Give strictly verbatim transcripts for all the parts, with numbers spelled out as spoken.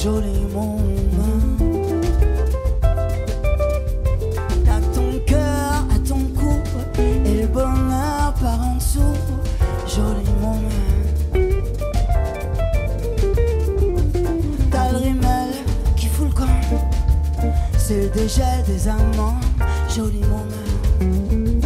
joli monde. T'as ton cœur à ton cou et le bonheur par en dessous, joli monde. T'as le rimel qui fout le camp, c'est le dégel des amants, joli monde.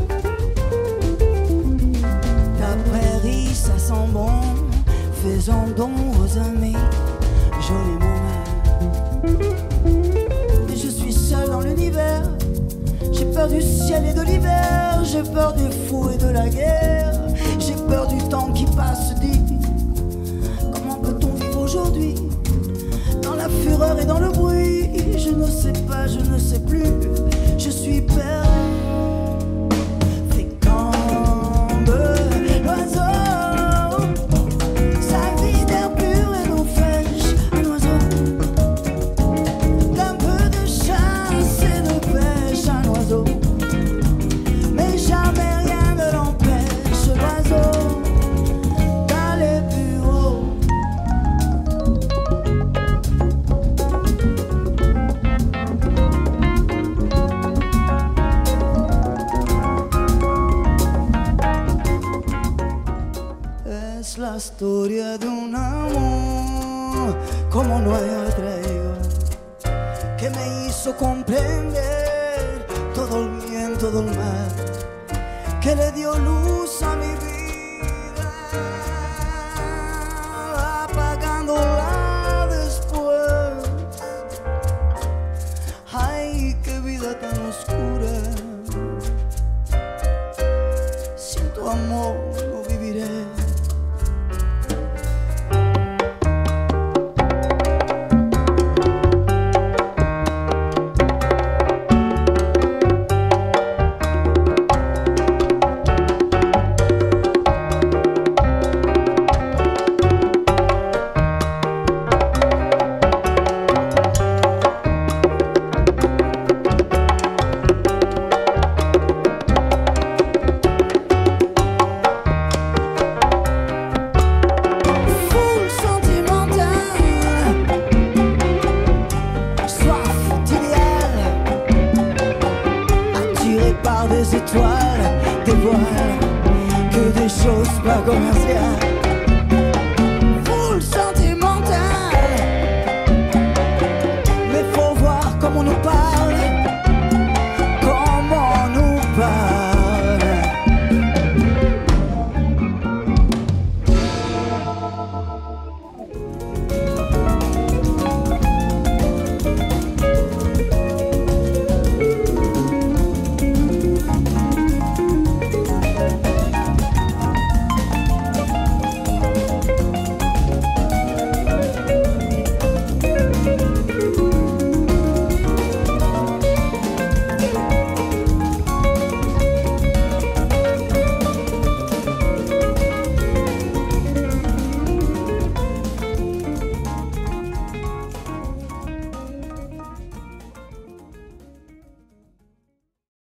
Ta prairie ça sent bon, faisons don aux amis, joli moment. Mais je suis seul dans l'univers, j'ai peur du ciel et de l'hiver, j'ai peur des fous et de la guerre, j'ai peur du temps qui passe, dit. Comment peut-on vivre aujourd'hui dans la fureur et dans le bruit? Je ne sais pas, je ne sais plus, je suis perdu. Es la historia de un amor como no hay otra igual, que me hizo comprender todo el bien, todo el mal, que le dio luz a mi vida, apagándola después. Ay, qué vida tan oscura, sin tu amor no viviré. Par des étoiles, des voiles, que des choses pas commerciales.